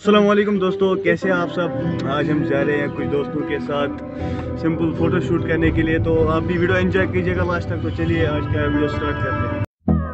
अस्सलाम वालेकुम दोस्तों, कैसे हैं आप सब। आज हम जा रहे हैं कुछ दोस्तों के साथ सिंपल फ़ोटो शूट करने के लिए, तो आप भी वीडियो एंजॉय कीजिएगा लास्ट तक। तो चलिए आज का वीडियो स्टार्ट करते हैं।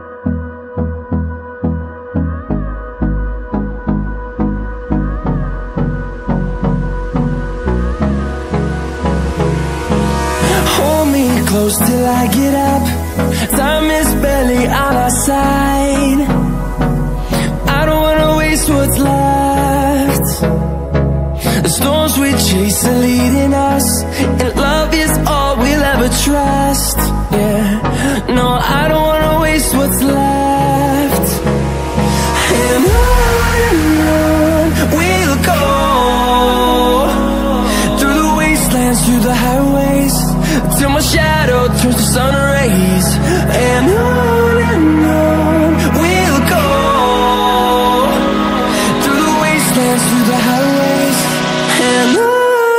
Hold me close till I get up. Time is barely on our side. I don't wanna waste what's left. The storms we chase are leading us, and love is all we'll ever trust. Yeah, no, I don't wanna waste what's left. And on we'll go, through the wastelands, through the highways, till my shadow turns to sun rays. And on we'll go, through the wastelands, through the highways, and on we'll go.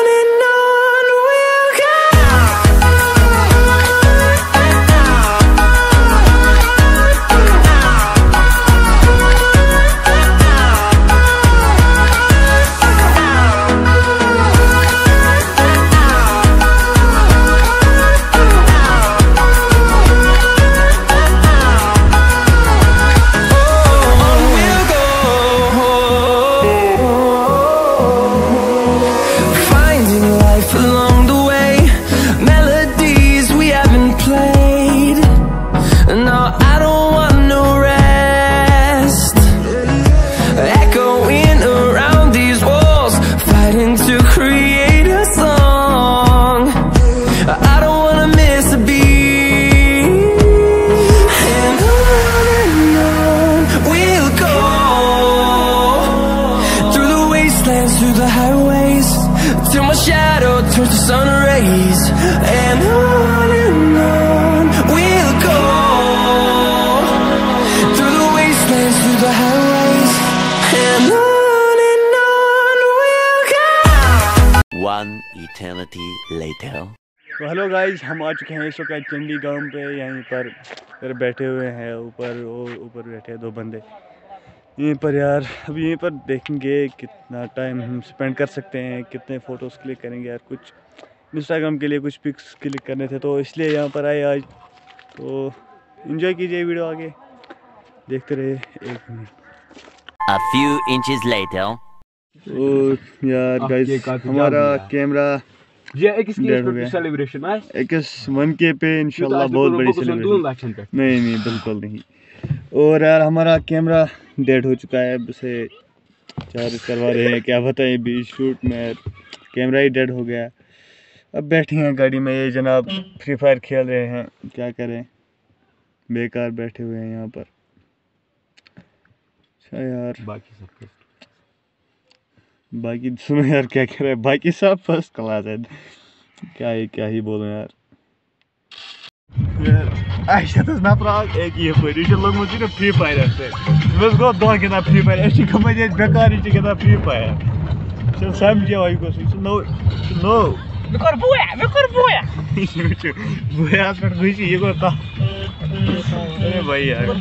Along the way, melodies we haven't played. No, I don't want no rest. Echoing around these walls, fighting to create a song. I don't wanna miss a beat. And on we'll go, through the wastelands, through the highways, till my shadow turns to sun rays. And on we'll go, through the wastelands, through the highways, and on we'll go. One eternity later. तो hello guys, हम आ चुके हैं इस वक्त चंडीगढ़ पे। यहीं पर बैठे हुए हैं, ऊपर बैठे हैं दो बंदे यहीं पर यार। अब यहीं पर देखेंगे कितना टाइम हम स्पेंड कर सकते हैं, कितने फ़ोटोज़ क्लिक करेंगे यार। कुछ इंस्टाग्राम के लिए कुछ पिक्स क्लिक करने थे, तो इसलिए यहाँ पर आए आज। तो एंजॉय कीजिए, वीडियो आगे देखते रहे। 1 मिनट। A few inches later. तो यार गाइस, हमारा कैमरा ये सेलिब्रेशन है 1K पे इंशाल्लाह बहुत बड़ी सेलिब्रेशन। नहीं बिल्कुल नहीं। और यार हमारा कैमरा डेड हो चुका है, अब उसे चार्ज करवा रहे हैं। क्या बताएं, बीच शूट में कैमरा ही डेड हो गया। अब बैठे हैं गाड़ी में, ये जनाब फ्री फायर खेल रहे हैं। क्या करें, बेकार बैठे हुए हैं यहाँ पर। अच्छा यार, बाकी सुनो यार, क्या कह रहे हैं, बाकी सब फर्स्ट क्लास है। क्या ही बोलूं यार। लोग फ्री फायर गो दो गिंदान फ्री फायर, बेकार गिंदान फ्री फायर। समझे नो भाई यार।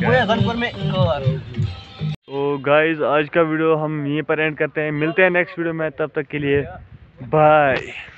तो गाइज, आज का वीडियो हम यहीं पर एंड करते हैं। मिलते हैं नेक्स्ट वीडियो में, तब तक के लिए बाय।